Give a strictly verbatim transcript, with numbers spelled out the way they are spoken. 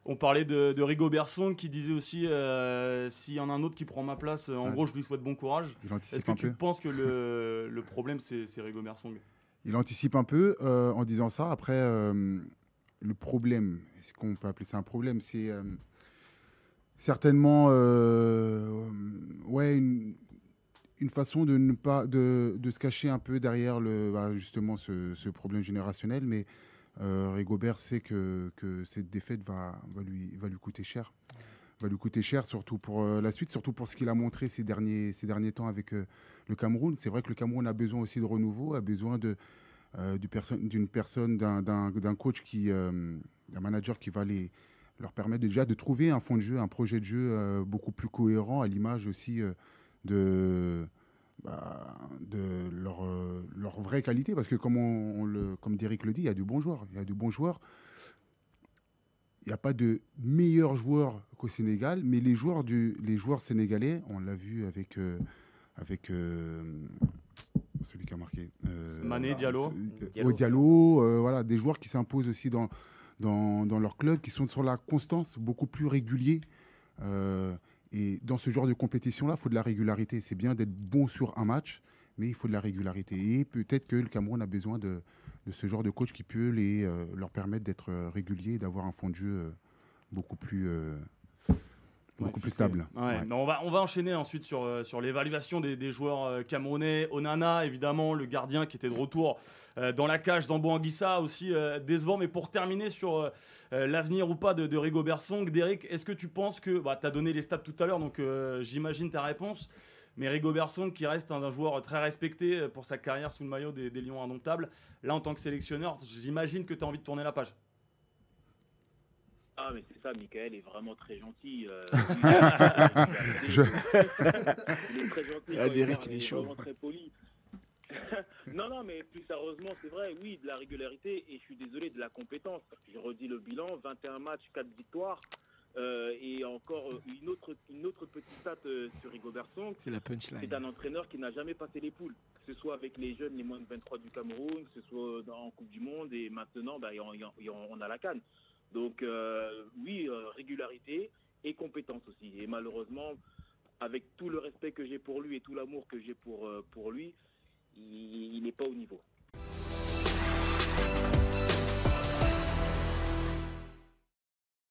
On parlait de, de Rigobert Song qui disait aussi euh, s'il y en a un autre qui prend ma place, en ouais. gros je lui souhaite bon courage. Est-ce que tu peu. penses que le, le problème c'est Rigobert Song? Il anticipe un peu euh, en disant ça. Après, euh, le problème, est-ce qu'on peut appeler ça un problème? C'est euh, certainement euh, ouais, une, une façon de ne pas de, de se cacher un peu derrière le, bah, justement ce, ce problème générationnel. Mais euh, Rigobert sait que, que cette défaite va, va, lui, va lui coûter cher. Va lui coûter cher, surtout pour euh, la suite, surtout pour ce qu'il a montré ces derniers, ces derniers temps avec euh, le Cameroun. C'est vrai que le Cameroun a besoin aussi de renouveau, a besoin de, euh, d'une personne, d'une personne, d'un, d'un, d'un coach, qui, euh, d'un manager qui va les, leur permettre déjà de trouver un fond de jeu, un projet de jeu euh, beaucoup plus cohérent, à l'image aussi euh, de, bah, de leur, euh, leur vraie qualité. Parce que comme, on, on le, comme Derrick le dit, il y a du bons joueurs. Il y a du bons joueurs. Il n'y a pas de meilleurs joueurs qu'au Sénégal, mais les joueurs, du, les joueurs sénégalais, on l'a vu avec, euh, avec euh, celui qui a marqué. Euh, Mané, Diallo. Euh, Diallo, Diallo euh, voilà, des joueurs qui s'imposent aussi dans, dans, dans leur club, qui sont sur la constance, beaucoup plus réguliers. Euh, et dans ce genre de compétition-là, il faut de la régularité. C'est bien d'être bon sur un match, mais il faut de la régularité. Et peut-être que le Cameroun a besoin de, de ce genre de coach qui peut les, euh, leur permettre d'être euh, réguliers et d'avoir un fond de jeu euh, beaucoup plus, euh, beaucoup ouais, plus stable. Ouais. Ouais. Mais on, va, on va enchaîner ensuite sur, euh, sur l'évaluation des, des joueurs euh, camerounais. Onana, évidemment, le gardien qui était de retour euh, dans la cage. Zambo Anguissa aussi euh, décevant. Mais pour terminer sur euh, euh, l'avenir ou pas de, de Rigobert Song, Derrick, est-ce que tu penses que... Bah, tu as donné les stats tout à l'heure, donc euh, j'imagine ta réponse. Mais Rigobert Song, qui reste un, un joueur très respecté pour sa carrière sous le maillot des, des Lions indomptables, là, en tant que sélectionneur, j'imagine que tu as envie de tourner la page. Ah, mais c'est ça, Michael est vraiment très gentil. Euh, Je... il est très gentil. Ah, Derrick, il, il est chaud. Vraiment très poli. non, non, mais plus sérieusement, c'est vrai, oui, de la régularité et je suis désolé, de la compétence. Je redis le bilan, vingt et un matchs, quatre victoires. Euh, et encore euh, une, autre, une autre petite stat euh, sur Rigobert Song. C'est la punchline. C'est un entraîneur qui n'a jamais passé les poules, que ce soit avec les jeunes, les moins de vingt-trois du Cameroun, que ce soit dans, en Coupe du Monde et maintenant, bah, on, on, on a la CAN. Donc euh, oui, euh, régularité et compétence aussi. Et malheureusement, avec tout le respect que j'ai pour lui et tout l'amour que j'ai pour, euh, pour lui, il n'est pas au niveau.